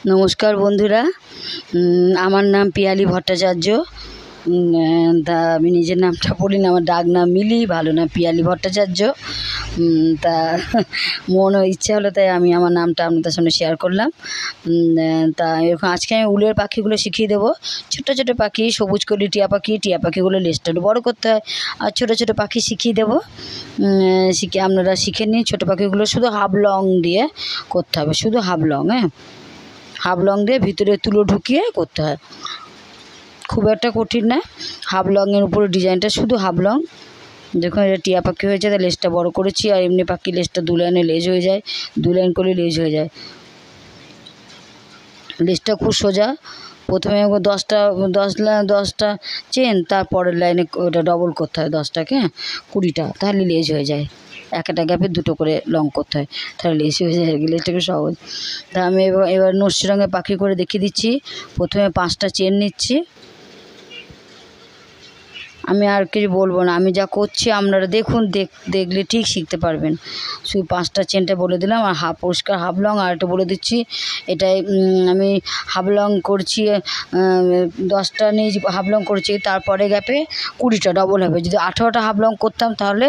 নমস্কার বন্ধুরা। আমার নাম পিয়ালি ভট্টাচার্য। তা আমি নিজের নামটা বলি না, আমার ডাক নাম মিলি, ভালো নাম পিয়ালি ভট্টাচার্য। তা ইচ্ছা হলো তাই আমি আমার নামটা আপনাদের সামনে শেয়ার করলাম। তা এরকম আজকে আমি উলের পাখিগুলো শিখিয়ে দেবো। ছোটো ছোটো পাখি, সবুজ কলি টিয়া পাখিগুলো লেজটা একটু বড়ো করতে হয়, আর ছোটো ছোটো পাখি শিখিয়ে দেবো। আপনারা শিখে নিন। ছোটো পাখিগুলো শুধু হাফ লং দিয়ে করতে হবে, শুধু হাফ লং। হাফ লং দিয়ে ভিতরে তুলো ঢুকিয়ে করতে হয়, খুব একটা কঠিন না। হাফ লংয়ের উপরে ডিজাইনটা শুধু হাফ লং। দেখুন এটা টিয়া পাখি হয়েছে, তাই লেজটা বড় করেছি। আর এমনি পাখি লেজটা 2 লাইনে লেজ হয়ে যায়, 2 লাইন করলে লেজ হয়ে যায়। লেজটা খুব সোজা। প্রথমে 10টা চেন, তারপরের লাইনে ওটা ডবল করতে হয় 10টাকে, 20টা, তাহলে লেজ হয়ে যায়। একটা গ্যাপে 2টো করে লং করতে হয়, তাহলে লেজ হয়ে যায়। লেজটাকে সহজ। তা আমি এবার নস্যি রঙের পাখি করে দেখিয়ে দিচ্ছি। প্রথমে 5টা চেন নিচ্ছি। আমি আর কিছু বলবো না, আমি যা করছি আপনারা দেখুন, দেখলে ঠিক শিখতে পারবেন। শুধু 5টা চেনটা বলে দিলাম। আর পরিষ্কার হাফ লং আর একটা বলে দিচ্ছি। এটাই আমি হাফ লং করছি, 10টা নিয়ে হাফ লং করছি, তারপরে গ্যাপে 20টা ডবল হবে। যদি 18টা হাফ লং করতাম তাহলে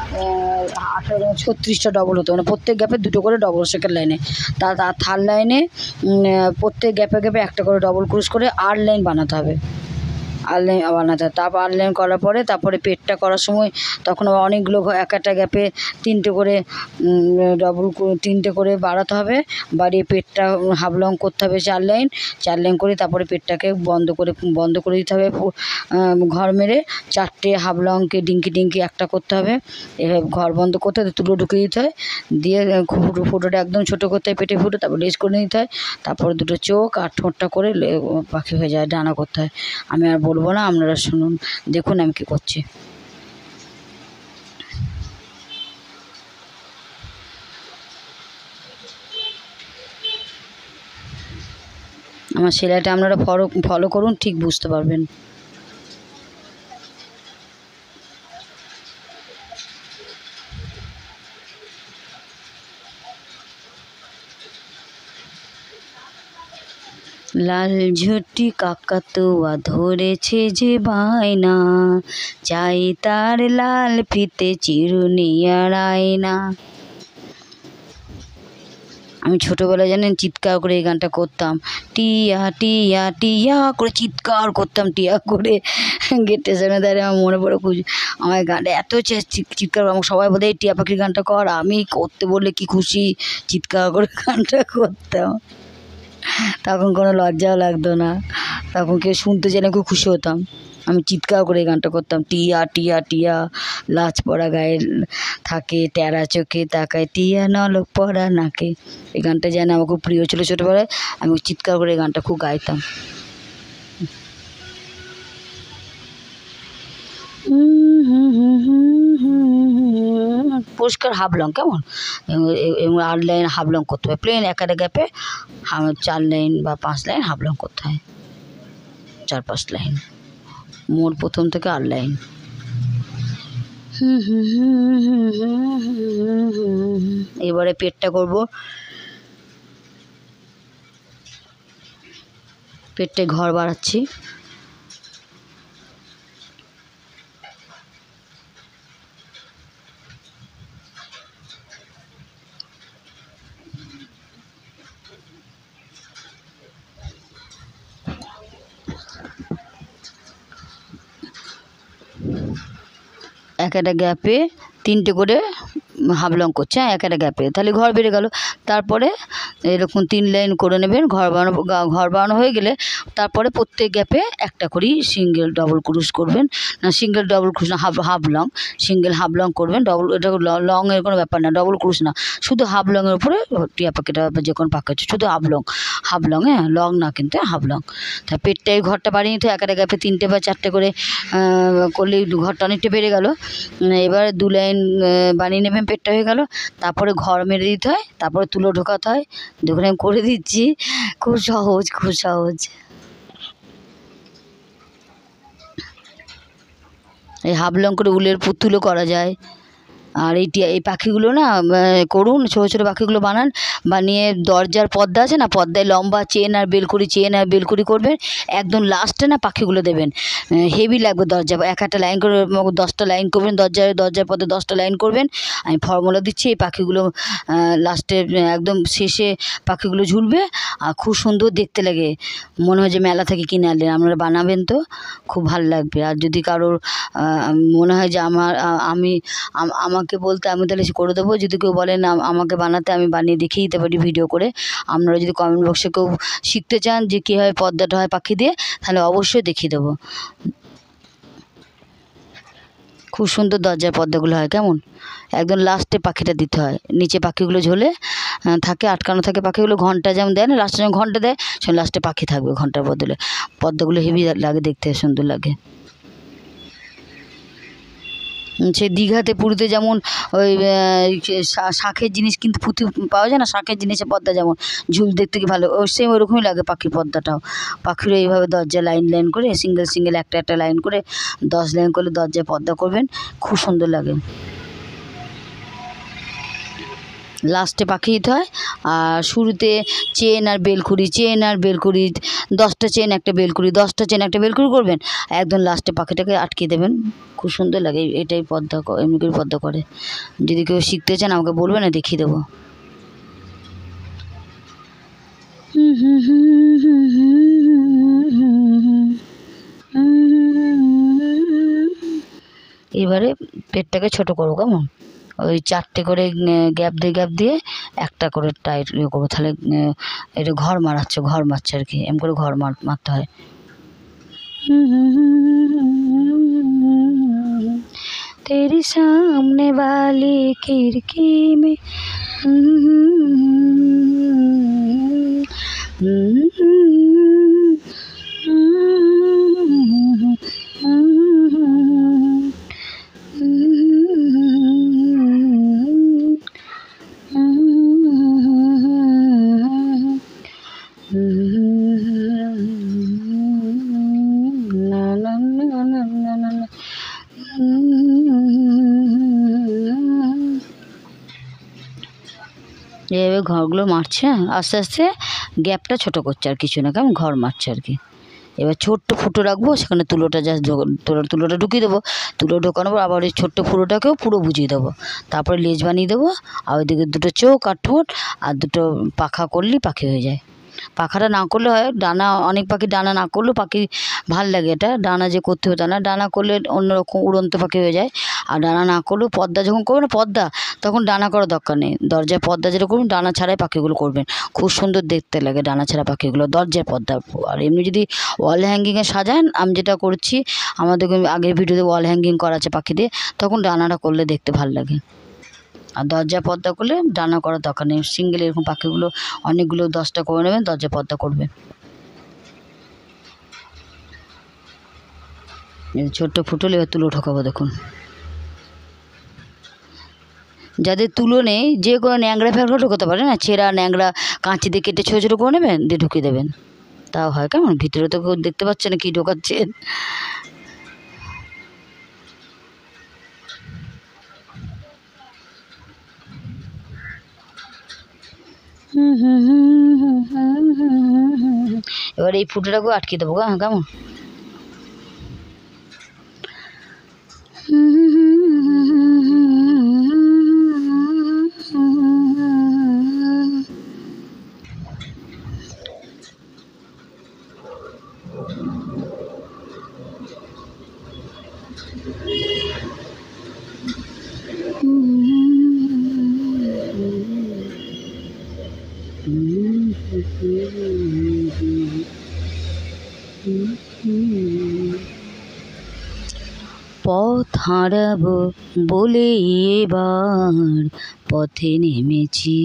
36টা ডবল হতো, মানে প্রত্যেক গ্যাপে 2টো করে ডবল সেকেন্ড লাইনে। তার থার্ড লাইনে প্রত্যেক গ্যাপে গ্যাপে একটা করে ডবল ক্রুশ করে 8 লাইন বানাতে হবে। 8 লাইন বানাতে হয়। তারপর 8 লাইন করার পরে তারপরে পেটটা করার সময় তখন আবার অনেকগুলো একটা গ্যাপে 3টে করে ডবল 3টে করে বাড়াতে হবে। বাড়িয়ে পেটটা হাফ লং করতে হবে 4 লাইন। 4 লাইন করে তারপরে পেটটাকে বন্ধ করে দিতে হবে। ঘর মেরে 4টে হাফ লংকে ডিঙ্কি একটা করতে হবে। এভাবে ঘর বন্ধ করতে হবে, তুলো ঢুকিয়ে দিতে হয়। দিয়ে ফুটোটা একদম ছোটো করতে হয়, পেটে ফুটো, তারপর লেজ করে নিতে হয়। তারপরে 2টো চোখ আর ঠোঁটটা করে পাখি হয়ে যায়, ডানা করতে হয়। আমি আর বলবো না, আপনারা শুনুন, দেখুন আমি কী করছি। আমার সেলাইটা আপনারা ফলো করুন, ঠিক বুঝতে পারবেন। লাল ঝুঁটি কাকাতুয়া ধরেছে যে বায়না, চাই তার লাল ফিতে চিরুনি আর আয়না। আমি ছোটোবেলায় জানেন চিৎকার করে এই গানটা করতাম। টিয়া টিয়া টিয়া করে চিৎকার করতাম, টিয়া করে গেটের সামনে দাঁড়িয়ে। আমার মনে পড়ে খুব, আমার গানটা এত চিৎকার, আমাকে সবাই বলে এই টিয়া পাখির গানটা কর। আমি করতে বললে কি খুশি, চিৎকার করে গানটা করতাম। তখন কোনো লজ্জাও লাগতো না, তখন কেউ শুনতে চাইলে খুব খুশি হতাম। আমি চিৎকার করে এই গানটা করতাম। টিয়া টিয়া টিয়া লাজ পড়া গায়ে থাকে, টেরা চোখে তাকায়, টিয়া নলক পড়া নাকে। এই গানটা যেন আমার খুব প্রিয় ছিল ছোটোবেলায়। আমি চিৎকার করে এই গানটা খুব গাইতাম। পরিষ্কার হাফ লং, কেমন? এবং 8 লাইন হাফ লং করতে হবে, প্লেন একটা গ্যাপে 4 লাইন বা 5 লাইন হাফ লং করতে হয়, 4-5 লাইন, মোট প্রথম থেকে 8 লাইন। এবারে পেটটা করব। পেটে ঘর বাড়াচ্ছি। একটা গ্যাপে 3টে করে হাফ লং করছে, একটা গ্যাপে, তাহলে ঘর বেড়ে গেল। তারপরে এরকম 3 লাইন করে নেবেন। ঘর বানানো হয়ে গেলে তারপরে প্রত্যেক গ্যাপে একটা করেই সিঙ্গেল ডবল ক্রুশ করবেন। না, সিঙ্গেল ডবল ক্রুশ না, half long, single half long করবেন। ডবল, এটা লংয়ের কোনো ব্যাপার না, ডবল ক্রুশ না, শুধু হাফ লংয়ের উপরে টিয়া পাখিটা বা যে কোনো পাখি হচ্ছে শুধু হাফ লং, লং না কিন্তু হাফ লং। তা পেটটাই ঘরটা বাড়িয়ে নিতে হয়। একটা গ্যাপে 3টে বা 4টে করে করলেই ঘরটা অনেকটা বেড়ে গেল। এবার 2 লাইন বানিয়ে নেবেন, পেটটা হয়ে গেল। তারপরে ঘর মেরে দিতে হয়, তারপরে তুলো ঢোকাতে হয়। দেখুন আমি করে দিচ্ছি, খুব সহজ, খুব সহজ। এই হাফ লং করে উলের পুতুলও করা যায়। আর এই পাখিগুলো না করুন, ছোটো ছোটো পাখিগুলো বানান, বানিয়ে দরজার পর্দা আছে না, পর্দায় লম্বা চেন আর বেলকুড়ি করবেন, একদম লাস্টে না পাখিগুলো দেবেন, হেভি লাগবে। দরজা একটা লাইন করে 10টা লাইন করবেন, দরজার পর্দায় 10টা লাইন করবেন। আমি ফর্মুলা দিচ্ছি, এই পাখিগুলো লাস্টে একদম শেষে পাখিগুলো ঝুলবে, আর খুব সুন্দর দেখতে লাগে, মনে হয় যে মেলা থেকে কিনে আনলেন। আপনারা বানাবেন তো খুব ভালো লাগবে। আর যদি কারোর মনে হয় যে আমাকে বলতে, আমি তাহলে করে দেবো। যদি কেউ বলেন আমাকে বানাতে, আমি বানিয়ে দেখিয়ে দিতে পারি ভিডিও করে। আপনারা যদি কমেন্ট বক্সে কেউ শিখতে চান যে কীভাবে পর্দাটা হয় পাখি দিয়ে, তাহলে অবশ্যই দেখিয়ে দেবো। খুব সুন্দর দরজার পর্দাগুলো হয়, কেমন একদম লাস্টে পাখিটা দিতে হয়, নিচে পাখিগুলো ঝোলে থাকে, আটকানো থাকে পাখিগুলো। ঘন্টা যেমন দেয় না, লাস্টে যখন ঘন্টা দেয়, সেখানে লাস্টে পাখি থাকবে ঘন্টার বদলে। পর্দাগুলো হেভি লাগে দেখতে, সুন্দর লাগে। সে দীঘাতে পুরীতে যেমন ওই শাঁখের জিনিস কিন্তু পুঁতি পাওয়া যায় না, শাঁখের জিনিসের পর্দা যেমন ঝুল দেখতে কি ভালো, ওই সেম ওরকমই লাগে পাখির পর্দাটাও। পাখিরও এইভাবে দরজা লাইন করে, সিঙ্গেল একটা লাইন করে 10 লাইন করলে দরজায় পর্দা করবেন, খুব সুন্দর লাগে। লাস্টে পাখি দিতে হয়, আর শুরুতে চেন আর বেলকুড়ি 10টা চেন একটা বেলকুড়ি করবেন, একদম লাস্টে পাখিটাকে আটকে দেবেন, খুব সুন্দর লাগে। এটাই পর্দা, এমনি করে পর্দা করে। যদি কেউ শিখতে চান আমাকে বলবেন, না দেখিয়ে দেবো। এবারে পেটটাকে ছোট করবো, কেমন ওই 4টে করে গ্যাপ দিয়ে একটা করে টাইট করবো, তাহলে এটা ঘর মারছে আর কি, এম করে ঘর মারতে হয়। तेरी सामने वाली खिड़की में এইভাবে ঘরগুলো মারছে, আস্তে আস্তে গ্যাপটা ছোট করছে, আর কিছু না, কেমন ঘর মারছে আর কি। এবার ছোট্ট ফুটো রাখবো, সেখানে তুলোটা তুলোটা ঢুকিয়ে দেবো, তুলো ঢোকানোর পর আবার ওই ছোট্ট ফুটোটাকেও পুরো বুঝিয়ে দেবো, তারপরে লেজ বানিয়ে দেবো, আর ওইদিকে 2টো চোখ আর ঠোঁট আর 2টো পাখা করলেই পাখি হয়ে যায়। পাখাটা না করলে হয়, ডানা অনেক পাখি ডানা না করলেও পাখি ভাল লাগে, এটা ডানা যে করতে হতো না, ডানা করলে অন্যরকম উড়ন্ত পাখি হয়ে যায়। আর ডানা না করলেও পর্দা যখন করবে না, পর্দা তখন ডানা করার দরকার নেই, দরজায় পর্দা যেটা করবেন ডানা ছাড়াই পাখিগুলো করবেন, খুব সুন্দর দেখতে লাগে ডানা ছাড়া পাখিগুলো দরজার পর্দা। আর এমনি যদি ওয়াল হ্যাঙ্গিংয়ে সাজান, আমি যেটা করছি, আমাদের আগের ভিডিওতে ওয়াল হ্যাঙ্গিং করা আছে পাখি দিয়ে, তখন ডানাটা করলে দেখতে ভাল লাগে। আর দরজা পর্দা করলে ডানা করার দরকার নেই, সিঙ্গেল এরকম পাখিগুলো অনেকগুলো 10টা করে নেবেন, দরজা পর্দা করবেন। ছোট্ট ফুটলে এবার তুলো ঢোকাবো, দেখুন। যাদের তুলো নেই, যে কোনো ন্যাংরা ফ্যাংরা ঢোকাতে পারে না, ছেঁড়া ন্যাংরা কাঁচি দিয়ে কেটে ছোটো ছোটো করে নেবেন, দিয়ে ঢুকিয়ে দেবেন, তাও হয়। কেমন ভিতরে তো কেউ দেখতে পাচ্ছে না কি ঢোকাচ্ছেন। এবার এই ফুটোটাকেও আটকে দেবো, কেমন। পথ হারাবো বলে এবার পথে নেমেছি,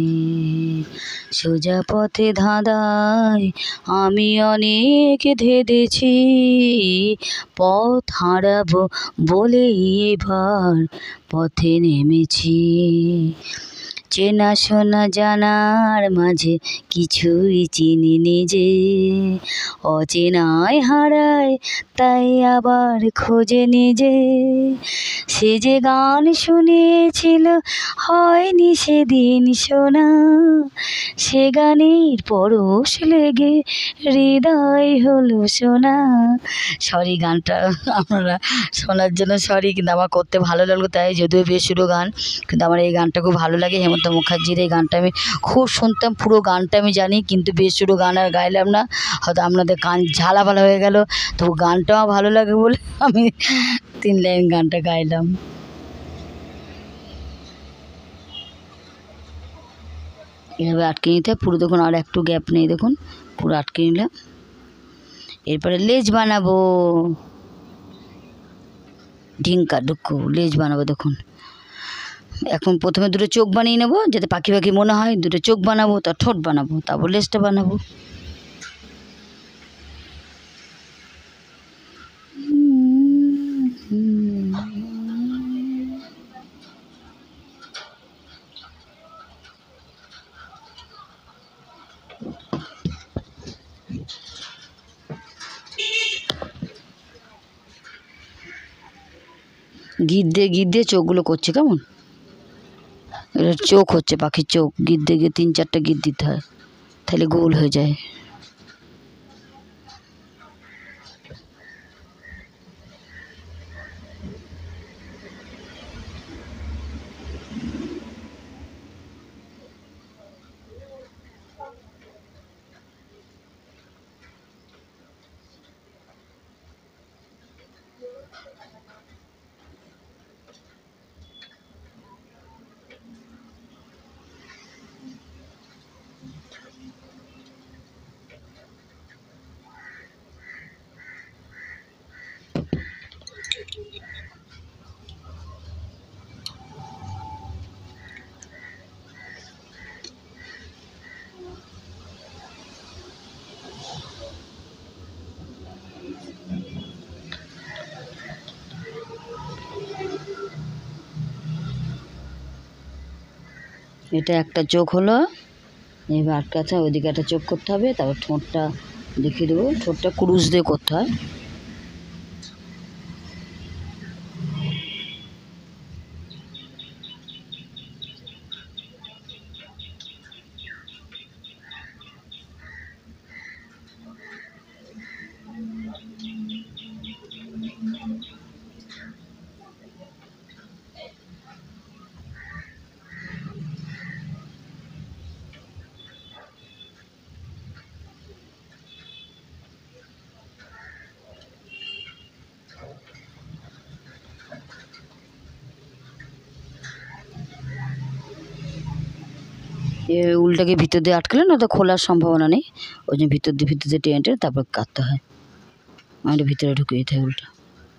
সোজা পথে ধাঁধায় আমি অনেক ধেঁধেছি, পথ হারাবো বলে এবার পথে নেমেছি, চেনা শোনা জানার মাঝে কিছুই চিনি নিজে, অচেনায় হারায় তাই আবার খোঁজে নিজে। সে যে গান শুনিয়েছিল হয়নি সেদিন শোনা, সে গানের পরশ লেগে হৃদয় হলো সোনা। সরি, গানটা আপনারা শোনার জন্য সরি, কিন্তু আমার করতে ভালো লাগলো তাই, যদিও বেসুরো গান, কিন্তু আমার এই গানটা খুব ভালো লাগে। হেমন্ত মুখার্জির এই গানটা আমি খুব শুনতাম, পুরো গানটা আমি জানি, কিন্তু বেসুরো গান আর গাইলাম না, হয়তো আপনাদের কান ঝালাপালা হয়ে গেল। তবু গানটাও ভালো লাগে বলে আমি 3 লাইন গানটা গাইলাম। এভাবে আটকে নিতে পুরো, দেখুন আর একটু গ্যাপ নেই, দেখুন পুরো আটকে নিলাম। এরপরে লেজ বানাবো, ঢিঙ্কা ডুক্কু লেজ বানাবো। দেখুন এখন প্রথমে দুটো চোখ বানিয়ে নেবো, যাতে পাখি পাখি মনে হয়, দুটো চোখ বানাবো, তার ঠোঁট বানাবো, তারপর লেজটা বানাবো। গিট দিয়ে চোখগুলো করছে, কেমন এটা চোখ হচ্ছে, পাখির চোখ। গিট দিয়ে 3-4টা গিট দিতে হয়, তাহলে গোল হয়ে যায়। এটা একটা চোখ হলো, এবার আটকে আছে, ওইদিকে একটা চোখ করতে হবে, তারপর ঠোঁটটা দেখিয়ে দেবো, ঠোঁটটা ক্রুশ দিয়ে করতে হয়। উলটাকে ভিতর দিয়ে আটকালে না তো খোলার সম্ভাবনা নেই, ওই জন্য ভিতর দিয়ে টেনে তারপর কাটতে হয়। আমাদের ভিতরে ঢুকিয়ে দিতে হয় উলটা।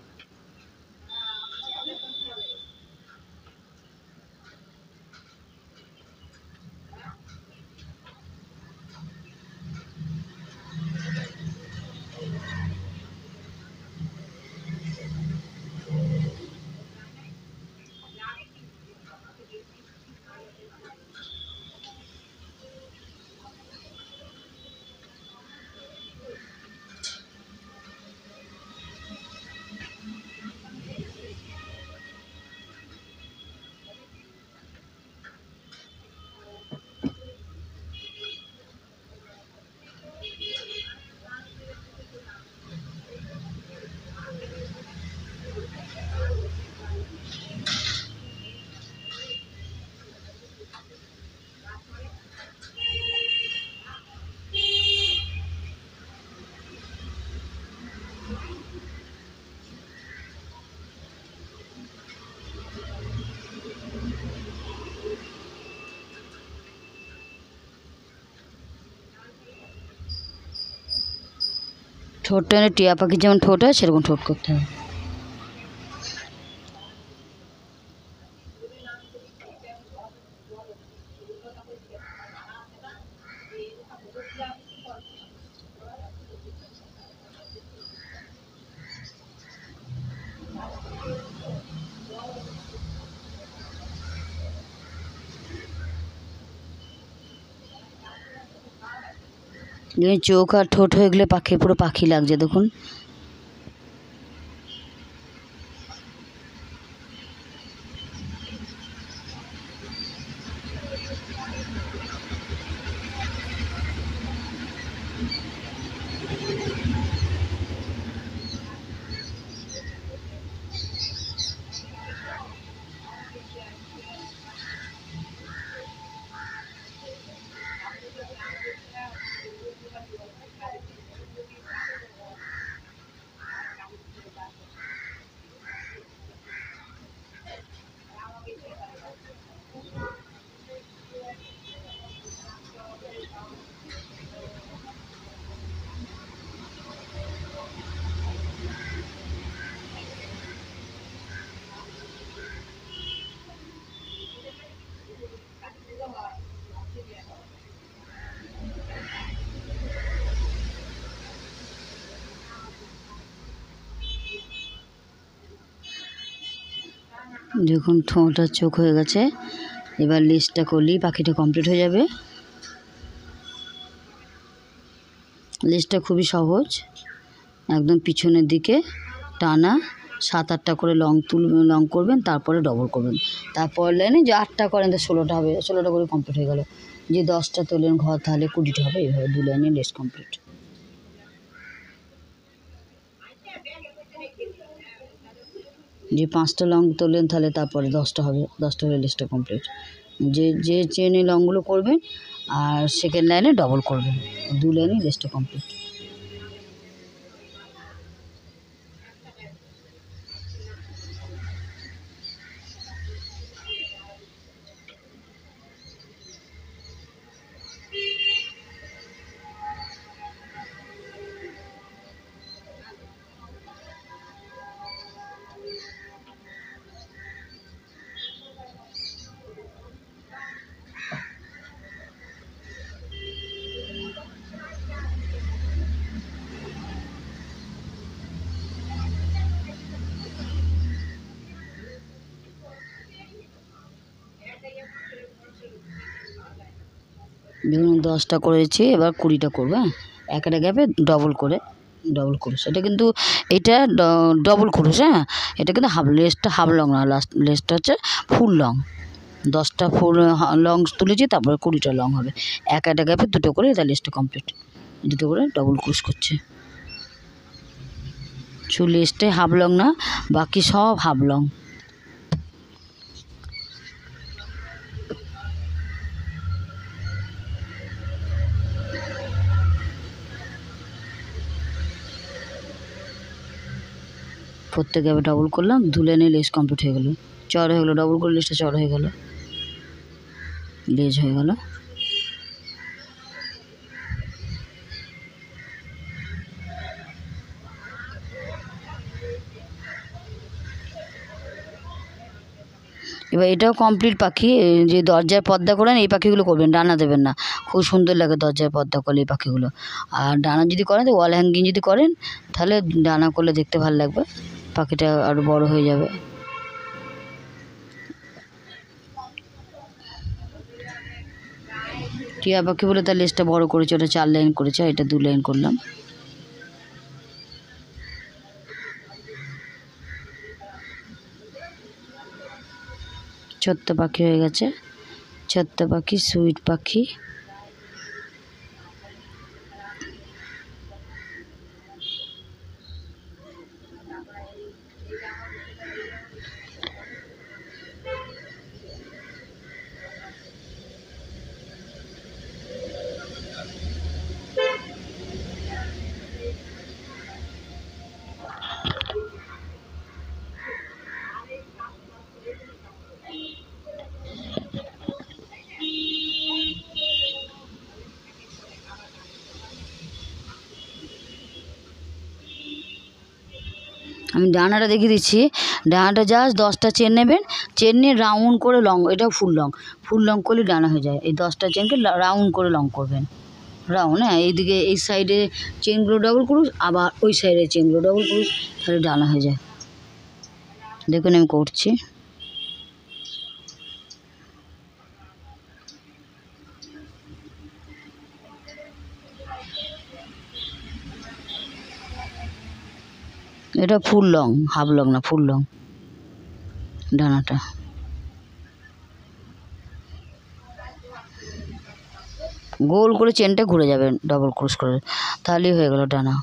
ঠোঁটটা টিয়া পাখির যেমন ঠোঁট হয় সেরকম ঠোঁট করতে হবে। দেখুন চোখ আর ঠোঁট হয়ে গেলে পাখি পুরো পাখি লাগছে দেখুন। দেখুন ঠোঁট আর চোখ হয়ে গেছে। এবার লেজটা করলেই পাখিটা কমপ্লিট হয়ে যাবে। লেজটা খুবই সহজ, একদম পিছনের দিকে টানা 7-8টা করে লং করবেন, তারপরে ডবল করবেন। তারপর লাইনে যে 8টা করেন তো 16টা হবে, 16টা করে কমপ্লিট হয়ে গেল। যে 10টা তোলেন ঘর তাহলে 20টা হবে। এইভাবে 2 লাইনে লেজ কমপ্লিট। যে 5টা লং তোলেন তাহলে তারপরে 10টা হবে, 10টা হলে লেজটা কমপ্লিট। যে চেনে লংগুলো করবেন আর সেকেন্ড লাইনে ডবল করবেন, 2 লাইনে লেজটা কমপ্লিট। দেখুন 10টা করেছি, এবার 20টা করবো। হ্যাঁ, একটা গ্যাপে ডবল ক্রুশ। এটা কিন্তু এটা ডবল ক্রুশ। হ্যাঁ, এটা কিন্তু লেজটা হাফ লং না, লেজটা হচ্ছে ফুল লং। 10টা ফুল লং তুলেছি, তারপরে 20টা লং হবে। একটা গ্যাপে 2টো করে এটা লেজটা কমপ্লিট। 2টো করে ডবল ক্রুশ করছে। শুধু লেজটাই হাফ লং না, বাকি সব হাফ লং। প্রত্যেক গ্যাপে ডবল করলাম, 2 লাইনে লেজ কমপ্লিট হয়ে গেল। চড় হয়ে গেলো, ডবল করে লেজটা চড় হয়ে গেল, লেজ হয়ে গেল। এবার এটাও কমপ্লিট পাখি। যে দরজায় পর্দা করেন এই পাখিগুলো করবেন, ডানা দেবেন না। খুব সুন্দর লাগে দরজায় পর্দা করলে এই পাখিগুলো। আর ডানা যদি করেন তো ওয়াল হ্যাঙ্গিং যদি করেন তাহলে ডানা করলে দেখতে ভালো লাগবে, পাখিটা আরও বড় হয়ে যাবে। টিয়া পাখি বলে তার লেজটা বড় করেছে, ওটা 4 লাইন করেছে, এটা 2 লাইন করলাম। ছোট্ট পাখি হয়ে গেছে, ছোট্ট পাখি, সুইট পাখি। আমি ডানাটা দেখিয়ে দিচ্ছি। ডানাটা জাস্ট 10টা চেন নেবেন, চেন নিয়ে রাউন্ড করে লং, এটাও ফুল লং করলে ডানা হয়ে যায়। এই 10টা চেনকে রাউন্ড করে লং করবেন, রাউন্ড। হ্যাঁ, এইদিকে এই সাইডে চেনগুলো ডবল ক্রুশ, আবার ওই সাইডে চেনগুলো ডবল ক্রুশ, তাহলে ডানা হয়ে যায়। দেখুন আমি করছি। এটা ফুল লং, হাফ লং না, ফুল লং ডানাটা। গোল করে চেনটা ঘুরে যাবে ডবল ক্রোশ করে, তাহলেই হয়ে গেল ডানা।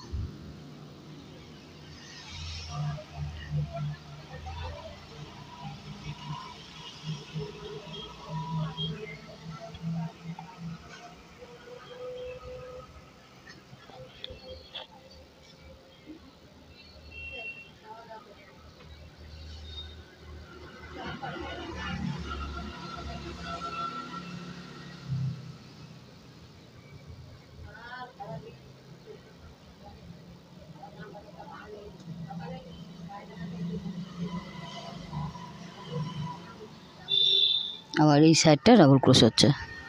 আবার এই সাইডটা ডাবল ক্রোশ হচ্ছে।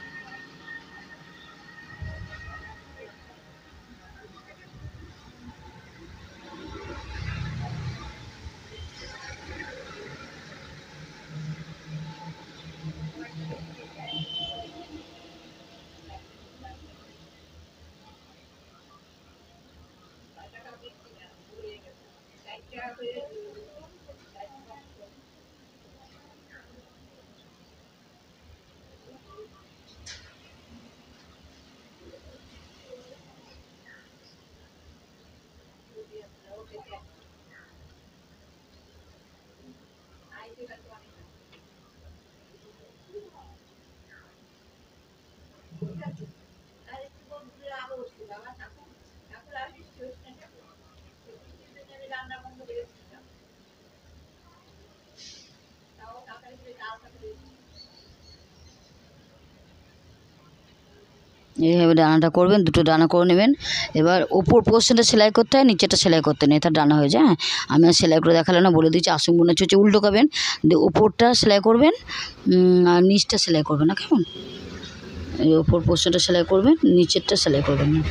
এইভাবে ডানাটা করবেন, দুটো ডানা করে নেবেন। এবার ওপর পোর্শনটা সেলাই করতে হয়, নিচেটা সেলাই করতে নেই, তার ডানা হয়ে যায়। হ্যাঁ, আমি আর সেলাই করে দেখালাম না, বলে দিচ্ছি। আসুন মনে হচ্ছে উল্টো করবেন, দিয়ে ওপরটা সেলাই করবেন আর নিচটা সেলাই করবেন না, কেমন? এই ওপর পোর্শনটা সেলাই করবেন, নিচেরটা সেলাই করবেন না।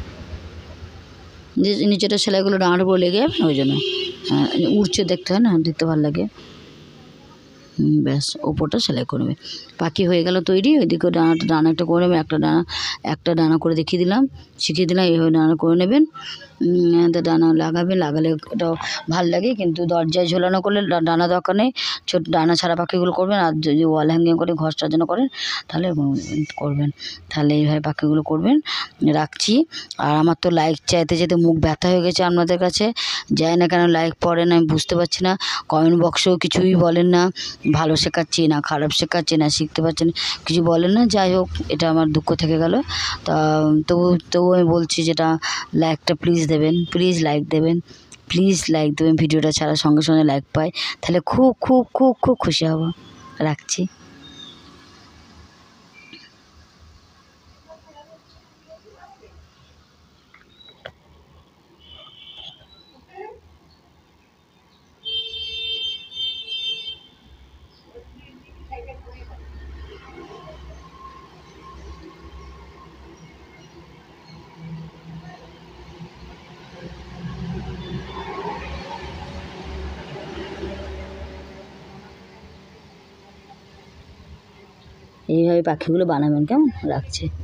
নিচেটা সেলাইগুলো ডানার উপর লেগে যাবে, ওই জন্য উড়ছে দেখতে হয় না, দেখতে ভালো লাগে। ব্যাস, ওপরটা সেলাই করবে। পাখি হয়ে গেল তৈরি। ওইদিকে ডানা একটা করে নেবেন, একটা ডানা করে দেখিয়ে দিলাম, শিখিয়ে দিলাম। এইভাবে ডানা করে নেবেন, ডানা লাগাবেন। লাগালে এটা ভালো লাগে, কিন্তু দরজায় ঝোলানো করলে ডানা দরকার নেই। ছোট ডানা ছাড়া পাখিগুলো করবেন। আর যদি ওয়াল হ্যাঙ্গিং করে ঘর সাজানো করেন তাহলে করবেন। তাহলে এইভাবে পাখিগুলো করবেন। রাখছি। আর আমার তো লাইক চাইতে চাইতে মুখ ব্যথা হয়ে গেছে আপনাদের কাছে। যাই না কেন লাইক পড়েন, আমি বুঝতে পারছি না। কমেন্ট বক্সেও কিছুই বলেন না, ভালো শেখাচ্ছি না খারাপ শেখাচ্ছি না, শিখতে পারছেন কিছু বলেন না। যাই হোক, এটা আমার দুঃখ থেকে গেল। তা তবু আমি বলছি, যেটা লাইকটা প্লিজ দেবেন, প্লিজ লাইক দেবেন, প্লিজ লাইক দেবেন। ভিডিওটা ছাড়ার সঙ্গে সঙ্গে লাইক পাই, তাহলে খুব খুব খুব খুব খুশি হব। রাখছি। এইভাবে পাখিগুলো বানাবেন, কেমন? রাখছি।